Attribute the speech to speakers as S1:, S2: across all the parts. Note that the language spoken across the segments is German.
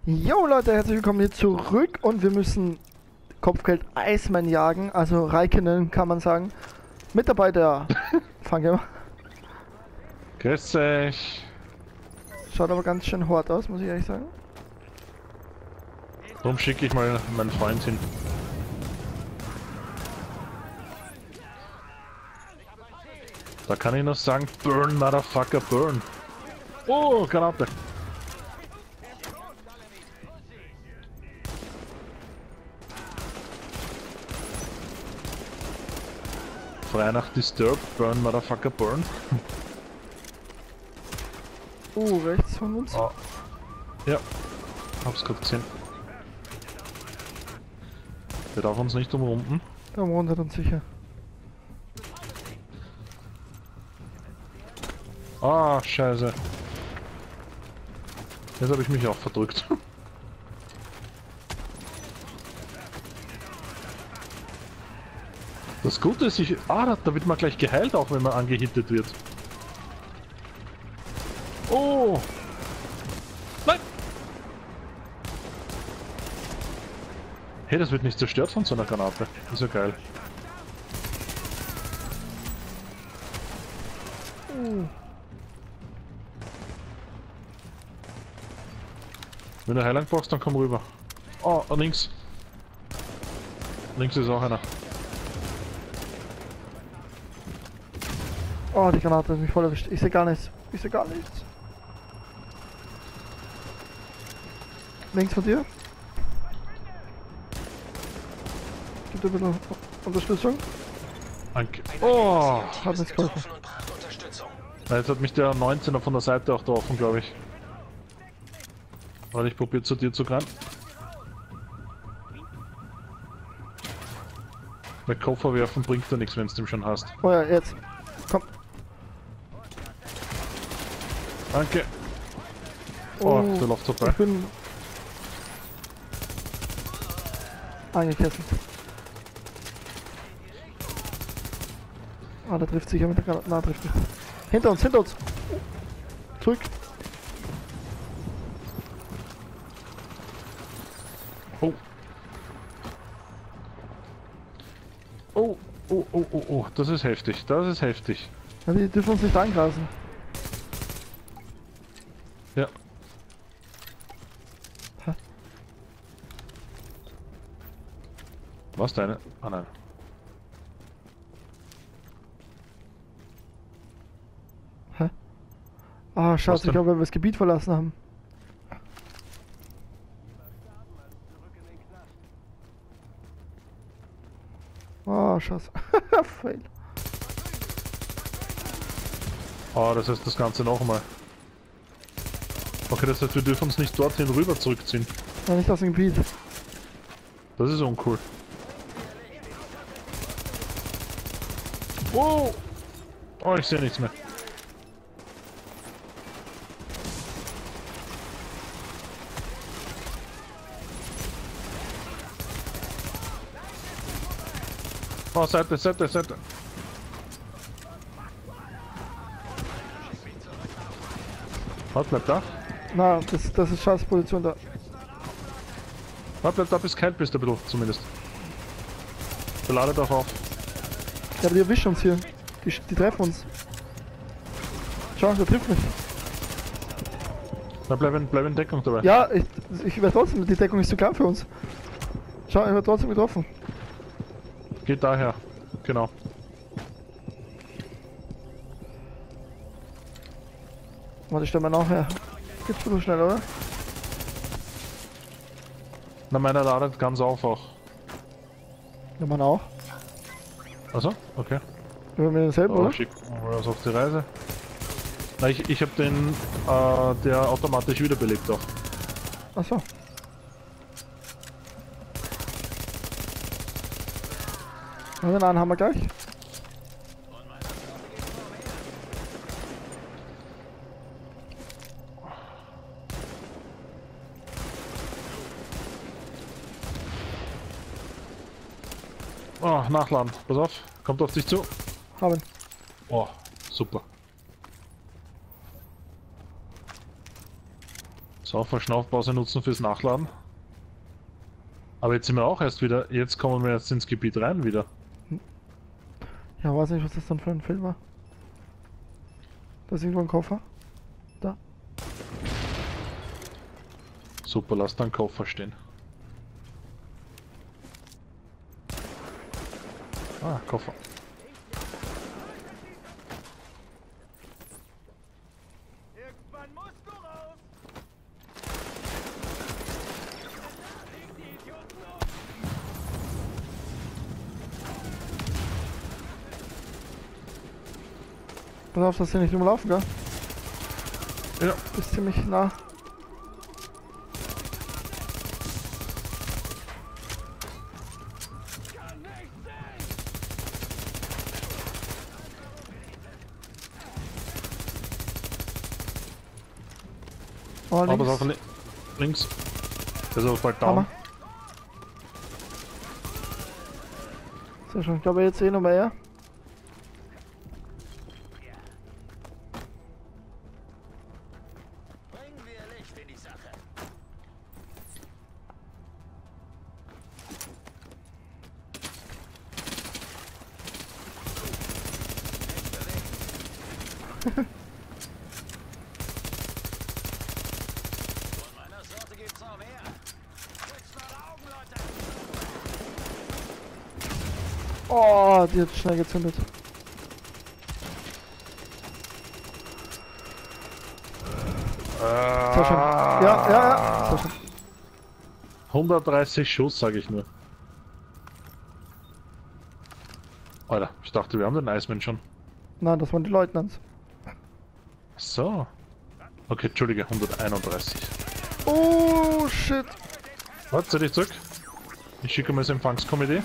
S1: Jo Leute, herzlich willkommen hier zurück und wir müssen Kopfgeld Iceman jagen, also Raikkonen kann man sagen. Mit dabei der Fangamer.
S2: Grüß euch.
S1: Schaut aber ganz schön hart aus, muss ich ehrlich sagen.
S2: Darum schicke ich mal meinen Freund hin. Da kann ich noch sagen, burn, motherfucker, burn. Oh, Granate. Frei nach Disturb, burn, motherfucker, burn.
S1: Rechts von uns.
S2: Oh. Ja, hab's gerade gesehen. Der darf uns nicht umrunden.
S1: Da runter dann sicher.
S2: Ah, scheiße. Jetzt habe ich mich auch verdrückt. Das Gute ist, da wird man gleich geheilt, auch wenn man angehittet wird. Oh! Nein! Hey, das wird nicht zerstört von so einer Granate. Ist ja geil. Wenn du Heilang brauchst, dann komm rüber. Oh, links. Links ist auch einer.
S1: Oh, die Granate hat mich voll erwischt. Ich sehe gar nichts. Ich sehe gar nichts. Links von dir. Gibt ein bisschen Unterstützung.
S2: Danke. Oh!
S1: Hat nichts geholfen.
S2: Na, jetzt hat mich der 19er von der Seite auch getroffen, glaube ich. Weil ich probiere zu dir zu rennen. Mit Koffer werfen bringt ja nichts, wenn du den schon hast.
S1: Oh ja, jetzt. Komm.
S2: Danke. Oh, der läuft vorbei.
S1: Ich bin eingekesselt. Ah, der trifft sicher mit der Granate. Na, trifft nicht. Hinter uns, hinter uns! Zurück!
S2: Oh. Oh, oh, oh, oh, oh, das ist heftig, das ist heftig.
S1: Ja, die dürfen uns nicht angreifen.
S2: Ja.
S1: Hä?
S2: Was deine? Ah nein.
S1: Hä? Ah, schade, ich
S2: denn?
S1: glaube, weil wir das Gebiet verlassen haben. Oh, scheiße. Fail.
S2: Oh, das heißt das Ganze noch einmal. Okay, das heißt, wir dürfen uns nicht dorthin rüber zurückziehen.
S1: Ja, nicht aus dem Gebiet.
S2: Das ist uncool. Oh! Oh, ich sehe nichts mehr. Oh, Seite, Seite, Seite. Warte, bleib da.
S1: Na, das ist scheiß Position da.
S2: Warte, bleib da, bis kalt bist, ein bisschen zumindest. Der ladet auch auf.
S1: Ja, aber die erwischen uns hier. Die treffen uns. Schau, der trifft mich.
S2: Na, bleib in Deckung dabei.
S1: Ja, ich werde trotzdem, die Deckung ist zu klein für uns. Schau, ich werde trotzdem getroffen.
S2: Geht daher. Genau.
S1: Warte, ich stelle mal nachher. Geht's so schnell, oder?
S2: Na, meiner ladet ganz auf auch.
S1: Ja, man auch.
S2: Also, okay.
S1: Wir haben denselben,
S2: Oh,
S1: oder?
S2: schick was auf die Reise. Na, ich hab den, der automatisch wiederbelebt auch.
S1: Achso. Ja, den einen haben wir gleich.
S2: Oh, nachladen. Pass auf. Kommt auf dich zu.
S1: Haben.
S2: Oh, super. So, Verschnaufpause nutzen fürs Nachladen. Aber jetzt sind wir auch erst wieder, jetzt kommen wir jetzt ins Gebiet rein wieder.
S1: Ja, weiß nicht, was das dann für ein Film war. Da ist irgendwo ein Koffer. Da.
S2: Super, lass deinen Koffer stehen. Ah, Koffer.
S3: Irgendwann musst du raus!
S1: Pass auf, dass hier nicht rumlaufen, gell?
S2: Ja.
S1: Ist ziemlich nah. Oh,
S2: Aber
S1: links.
S2: auf links. Also bald down.
S1: Hammer. Sehr schön. Ich glaube jetzt eh noch mehr.
S3: Bringen wir Licht in die Sache. Von meiner Sorte gibt's noch mehr. Schützt eure Augen, Leute!
S1: Oh, die hat schnell gezündet. Sehr schön. Ja. Sehr schön.
S2: 130 Schuss, sage ich nur. Alter, ich dachte, wir haben den Iceman schon.
S1: Nein, das waren die Leutnants.
S2: So. Okay, Entschuldige, 131.
S1: Oh, shit.
S2: Warte, zieh dich zurück. Ich schicke mal das Empfangskomitee.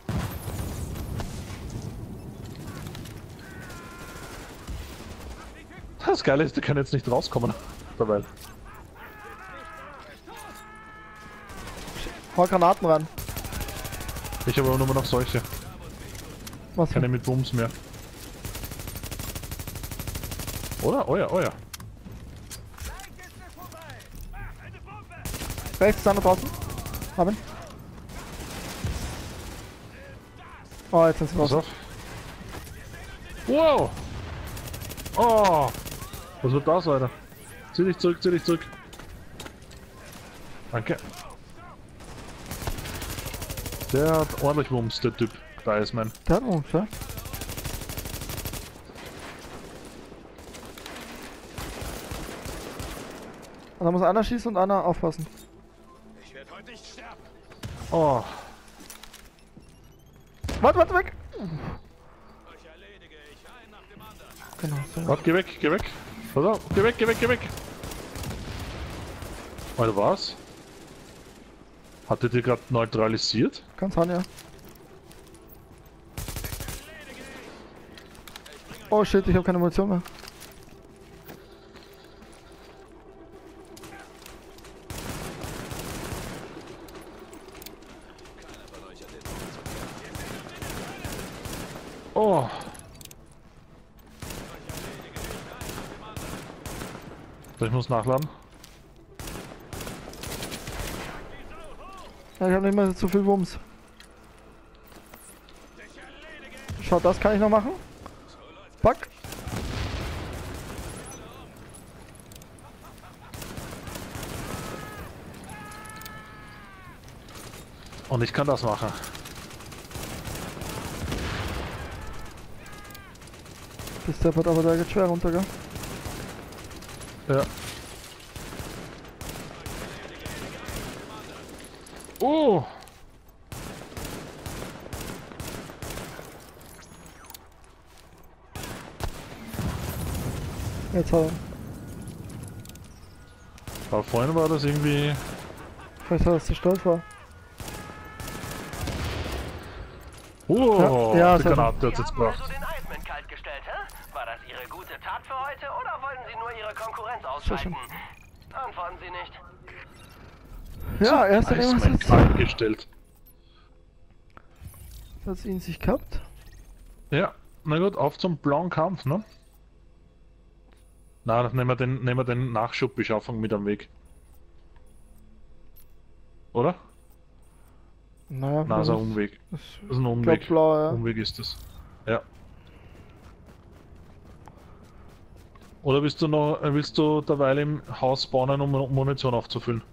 S2: Das Geile ist, die können jetzt nicht rauskommen. Dabei.
S1: Hau Granaten ran.
S2: Ich habe aber nur noch solche.
S1: Was
S2: Keine
S1: für?
S2: mit Bums mehr. Oder? Oh ja, oh ja.
S1: Rechts ist einer draußen. Haben. Oh, jetzt sind sie
S2: Pass
S1: raus.
S2: auf. Wow! Oh! Was wird das, Alter? Zieh dich zurück, zieh dich zurück. Danke. Der hat ordentlich Wumms, der Typ. Da ist mein.
S1: Der hat uns, ja? Und da muss einer schießen und einer aufpassen.
S3: Ich werde heute nicht sterben.
S2: Oh!
S1: Warte, weg!
S3: Euch erledige ich einen nach dem anderen.
S1: Genau, so.
S2: Warte, geh weg, geh weg! Pass auf, geh weg, geh weg, geh weg! Alter, was? Hat der dir gerade neutralisiert?
S1: Kann sein, ja. Oh shit, ich habe keine Munition mehr.
S2: Oh! So, ich muss nachladen.
S1: Ja, ich habe nicht mehr so viel Wumms. Schau, das kann ich noch machen. Pack.
S2: Und ich kann das machen.
S1: Das steppert aber der geht schwer runter, gell?
S2: Ja. Oh!
S1: Jetzt hat er.
S2: Aber vorhin war das irgendwie.
S1: Vielleicht hat er es zerstört war.
S2: Oh!
S1: Ja,
S2: die
S1: sehr
S2: Granate hat's
S4: Sie
S2: jetzt
S4: haben
S2: gebracht.
S4: also den Iceman kaltgestellt, hä? War das Ihre gute Tat für heute oder wollten Sie nur Ihre Konkurrenz
S1: schön.
S4: ausschalten? Antworten Sie nicht.
S1: Ja, er ist dann
S2: Iceman
S1: irgendwas
S2: kalt gestellt.
S1: hat sie in sich gehabt.
S2: Ja, na gut, auf zum blauen Kampf, ne? Na, dann nehmen wir den Nachschubbeschaffung mit am Weg. Oder?
S1: Naja,
S2: Na, ist ein Umweg.
S1: das
S2: Das ist ein Umweg.
S1: glaub blau, ja.
S2: Umweg ist das. Ja. Oder willst du derweil im Haus spawnen, um Munition aufzufüllen?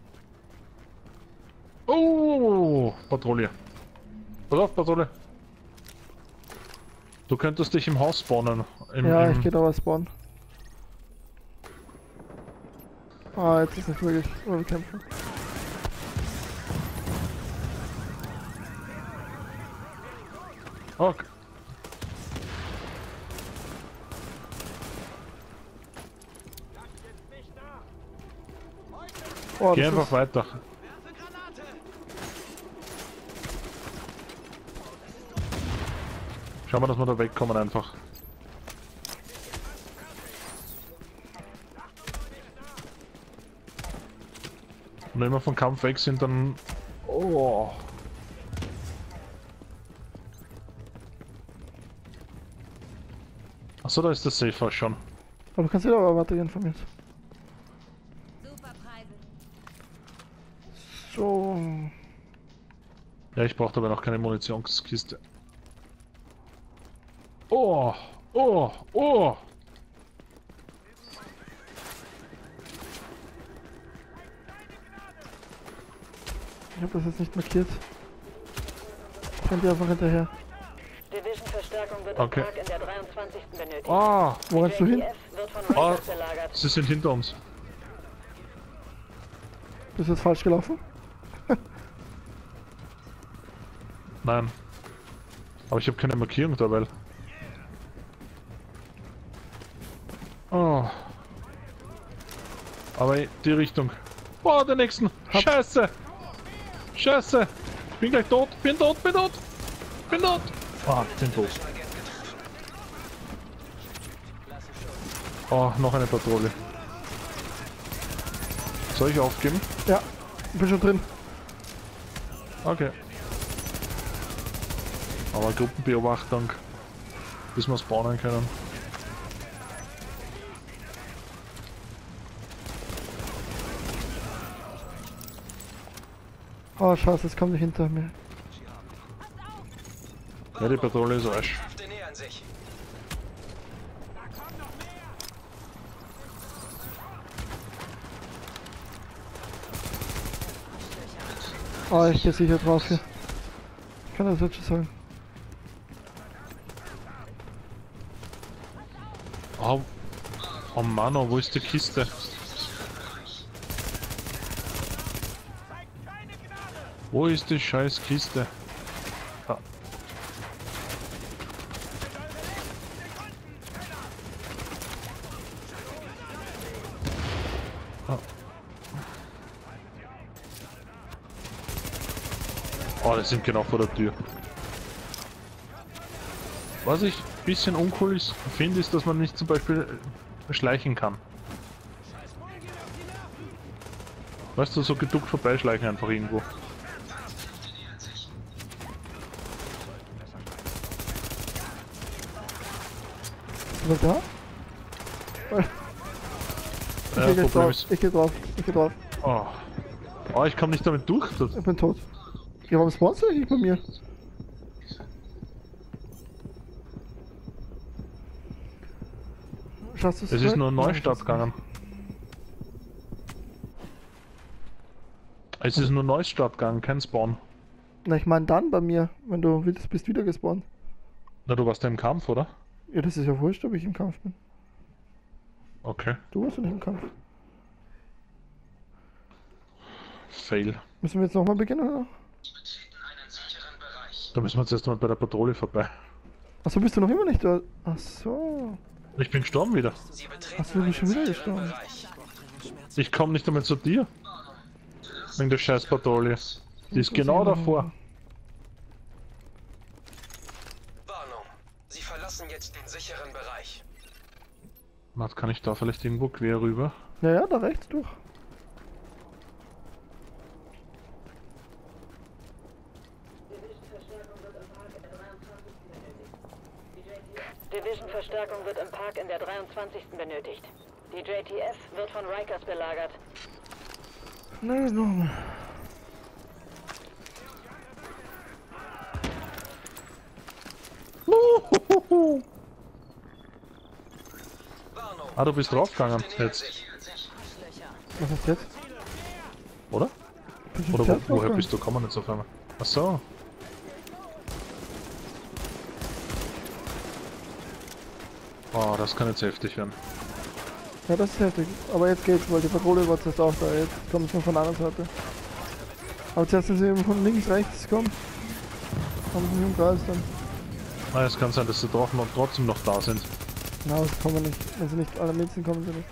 S2: Oh, Patrouille. Pass auf, Patrouille. Du könntest dich im Haus spawnen.
S1: Ja, ich geh da was spawnen. Ah, jetzt ist nicht wirklich kämpfen.
S2: Okay.
S1: Oh,
S2: Geh
S1: das
S2: einfach
S1: ist,
S2: weiter. Schauen wir, dass wir da wegkommen einfach. Und wenn wir vom Kampf weg sind, dann... Oh. Achso, da ist der Safe House schon.
S1: aber du kannst wieder aber weitergehen von mir.
S5: Super Preise.
S1: So.
S2: Ja, ich brauche aber noch keine Munitionskiste. Oh, oh, oh!
S1: Ich habe das jetzt nicht markiert. Ich renn dir einfach hinterher.
S5: Division-Verstärkung wird
S2: Okay.
S5: am Tag in der 23. benötigt.
S2: Ah,
S1: Wo rennst du hin?
S5: JTF wird von
S2: Ah,
S5: Rangers belagert.
S2: sie sind hinter uns.
S1: Bist du jetzt falsch gelaufen?
S2: Nein. Aber ich habe keine Markierung dabei. Oh. Aber in die Richtung. Oh, den nächsten. Scheiße. Scheiße. Bin gleich tot. Bin tot, bin tot. Bin tot. Ah, bin tot. Oh, noch eine Patrouille. Soll ich aufgeben?
S1: Ja, ich bin schon drin.
S2: Okay. Aber Gruppenbeobachtung, bis wir spawnen können.
S1: Oh, scheiße, jetzt kommt nicht hinter mir.
S2: Ja, die Patrouille ist Arsch.
S3: Die nähern sich.
S1: Oh, ich geh sicher drauf hier. Ich kann das jetzt schon sagen.
S2: Oh, oh Mann, oh, wo ist die Kiste? Wo ist die scheiß Kiste? Ah. Ah. Oh, die sind genau vor der Tür. Was ich ein bisschen uncool finde, ist, dass man nicht zum Beispiel schleichen kann. Weißt du, so geduckt vorbeischleichen einfach irgendwo.
S1: Ist er da?
S2: Ja,
S1: Ich geh
S2: Problem
S1: drauf,
S2: ist...
S1: ich geh drauf, ich geh drauf.
S2: Oh. Oh, ich komme nicht damit durch. Das,
S1: Ich bin tot. Ja, warum spawnst du nicht bei mir? Schaffst du
S2: es ist nur ein Neustart gegangen. Es ist nur Neustart gegangen, kein Spawn.
S1: Na, ich meine dann bei mir, wenn du willst, bist wieder gespawnt.
S2: Na, du warst ja im Kampf, oder?
S1: Ja, das ist ja wurscht, ob ich im Kampf bin.
S2: Okay.
S1: Du warst ja nicht im Kampf.
S2: Fail.
S1: Müssen wir jetzt nochmal beginnen, oder?
S2: Da müssen wir jetzt erst mal bei der Patrouille vorbei.
S1: Achso, bist du noch immer nicht da? Achso.
S2: Ich bin gestorben wieder.
S3: Sie
S1: Achso, du bist schon wieder gestorben.
S3: Bereich.
S2: Ich komme nicht damit zu dir. Wegen der scheiß Patrouille. Die ist genau davor.
S3: Warnung. Sie verlassen jetzt den sicheren Bereich.
S2: Warte, kann ich da vielleicht irgendwo quer rüber?
S1: Ja, ja, da rechts durch.
S5: Division-Verstärkung wird im Park in der 23. benötigt. Die JTF wird von Rikers belagert.
S1: Nein, nochmal.
S2: Ah, du bist draufgegangen jetzt,
S1: Was ist jetzt?
S2: oder?
S1: Bist du
S2: Oder
S1: selbst
S2: woher
S1: draufgegangen?
S2: bist du gekommen jetzt auf einmal? Ach so. Oh, das kann jetzt heftig werden.
S1: Ja, das ist heftig. Aber jetzt geht's, weil die Patrouille war zuerst auch da. Jetzt kommen sie von der anderen Seite. Aber zuerst sind sie eben von links, rechts gekommen. Haben sie im Kreis dann.
S2: Ah, es kann sein, dass sie trotzdem noch da sind.
S1: Na, das kommen wir nicht. Wenn sie nicht alle mit sind, kommen sie nicht.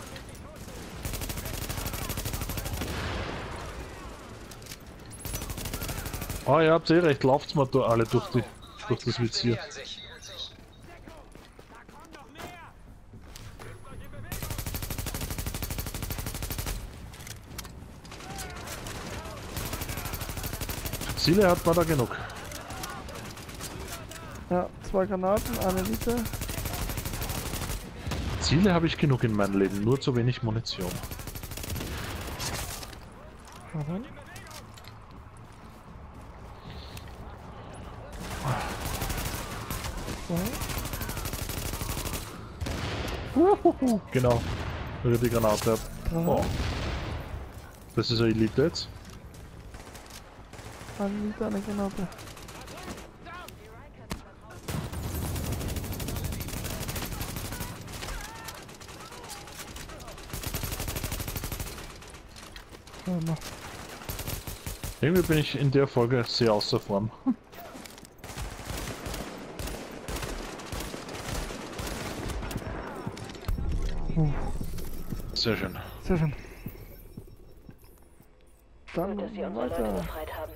S2: Ah, ihr habt eh recht, lauft's mal alle durch das Visier. Ziele hat man da genug.
S1: Ja, 2 Granaten, eine Liter.
S2: Ziele habe ich genug in meinem Leben, nur zu wenig Munition.
S1: Aha.
S2: Genau. Rühr die Granate ab.
S1: Aha.
S2: Oh. Das ist eine Elite jetzt.
S1: Eine Liter, eine Granate. Ja,
S2: Irgendwie bin ich in der Folge sehr außer Form. Sehr schön.
S1: sehr schön. Dann
S5: Gut, dass Sie unsere Leute
S1: weiter.
S5: befreit haben.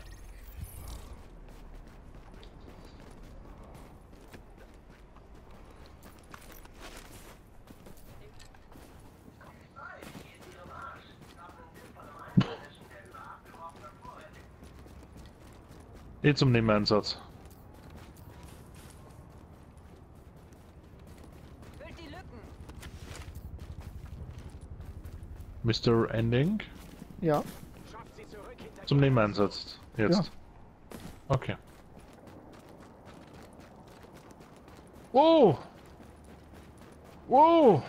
S2: Zum Nebeneinsatz.
S5: Füllt die Lücken.
S2: Mr. Ending.
S1: Ja,
S2: Zum Nebeneinsatz. Jetzt. Okay. Wow! Wow!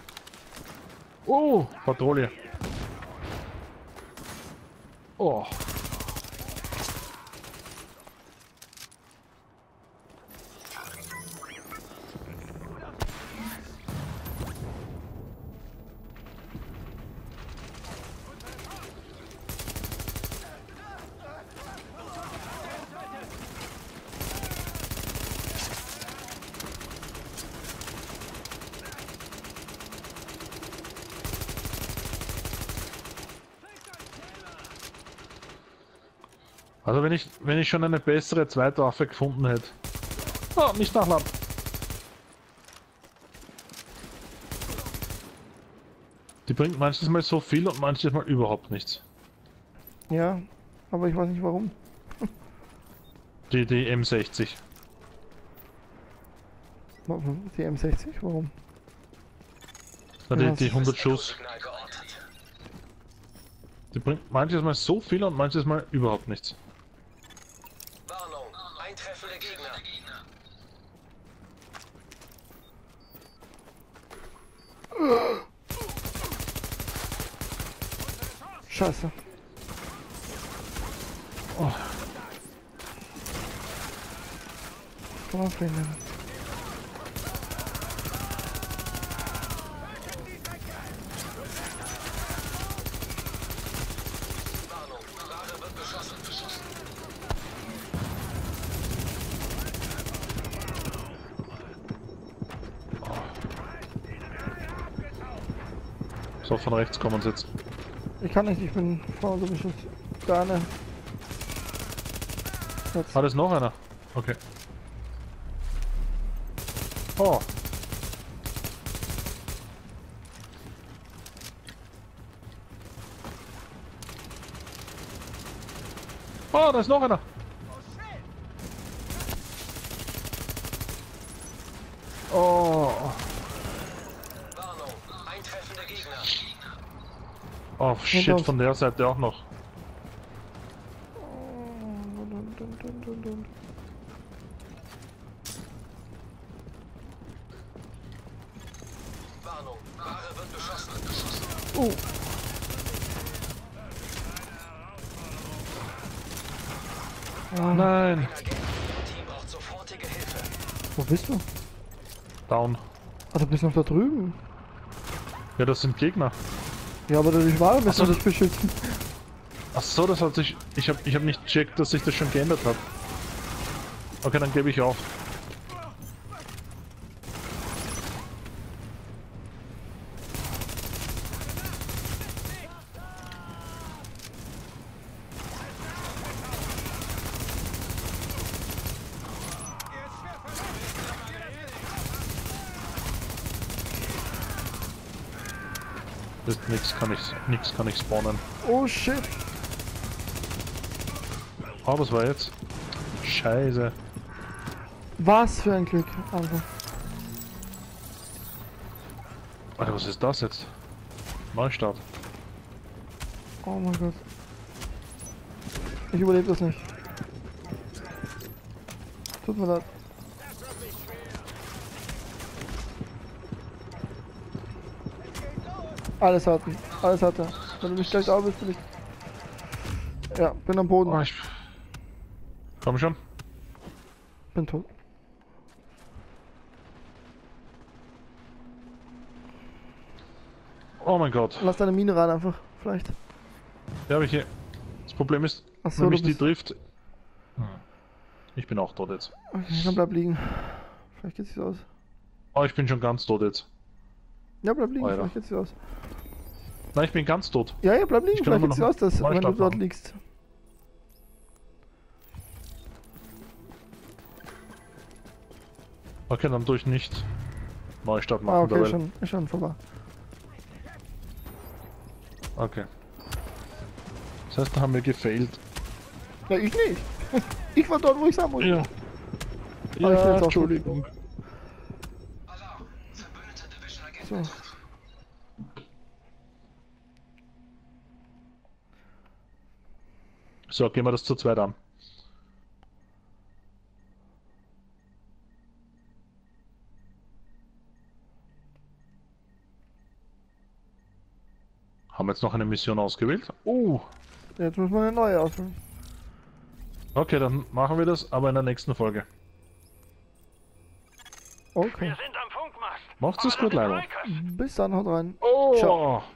S2: Oh! Patrouille. Oh. Also wenn ich schon eine bessere zweite Waffe gefunden hätte. Oh, nicht nachladen. Die bringt manches Mal so viel und manches Mal überhaupt nichts.
S1: ja, aber ich weiß nicht warum.
S2: Die M60.
S1: Die M60, warum?
S2: Na,
S1: Ja,
S2: die 100 Schuss. Die bringt manches Mal so viel und manches Mal überhaupt nichts.
S3: Warnung, eintreffende Gegner.
S1: Scheiße.
S2: Oh.
S1: Kann man verhindern.
S3: Warnung, Ware wird beschossen.
S2: So, von rechts kommen sie jetzt.
S1: Ich kann nicht, ich bin faul, du bist jetzt da eine. Jetzt.
S2: Ah, da ist noch einer. Okay. Oh. Oh, da ist noch einer. Oh.
S3: Warnung, eintreffende Gegner.
S2: Oh shit,
S1: uns.
S2: von der Seite auch noch. Nein!
S3: Team braucht sofortige Hilfe.
S1: Wo bist du?
S2: Down.
S1: Ah, du bist noch da drüben.
S2: Ja, das sind Gegner.
S1: Ja, aber die Ware müssen
S2: Ach so.
S1: dich beschützen.
S2: Ach so, das hat sich... Ich hab nicht gecheckt, dass sich das schon geändert hat. Okay, dann gebe ich auf. Das nix kann ich spawnen.
S1: Oh shit.
S2: Oh, was war jetzt? Scheiße.
S1: Was für ein Glück. Einfach.
S2: Alter, was ist das jetzt? Neustart.
S1: Oh mein Gott. Ich überlebe das nicht. Tut mir leid. Alles hat ihn. Alles hat er. Wenn du mich gleich da bist, bin ich... Ja, bin am Boden.
S2: Oh, komm schon.
S1: Bin tot.
S2: Oh mein Gott.
S1: Lass deine Mine rein einfach. Vielleicht.
S2: Ja, aber hier. Das Problem ist,
S1: Ach so,
S2: wenn
S1: du
S2: mich die
S1: bist-
S2: trifft. Ich bin auch tot jetzt.
S1: Okay, dann bleib liegen. Vielleicht geht's sich aus.
S2: Oh, ich bin schon ganz tot jetzt.
S1: Ja, bleib liegen.
S2: Alter.
S1: Vielleicht geht's sich aus.
S2: Nein, ich bin ganz tot.
S1: Ja, ja, bleib liegen.
S2: Ich kann
S1: Vielleicht
S2: aber
S1: geht's sich
S2: noch
S1: aus, dass,
S2: einen
S1: wenn du
S2: Neustart
S1: dort
S2: machen.
S1: liegst.
S2: Okay, dann tue ich nicht Neustart machen.
S1: Ah, okay,
S2: derweil.
S1: schon vorbei.
S2: Okay. Das heißt, da haben wir gefailt.
S1: Ja, ich nicht. Ich war dort, wo ich sein wollte.
S2: Ja.
S1: Aber ich bin jetzt auch
S2: Entschuldigung.
S1: So.
S2: So, gehen wir das zu zweit an. Haben wir jetzt noch eine Mission ausgewählt?
S1: Jetzt muss man eine neue auswählen.
S2: Okay, dann machen wir das, aber in der nächsten Folge.
S1: Okay.
S4: Wir sind am Funkmast.
S2: Macht's es gut, Leute.
S1: Bis dann, haut rein.
S2: Oh!
S1: Ciao.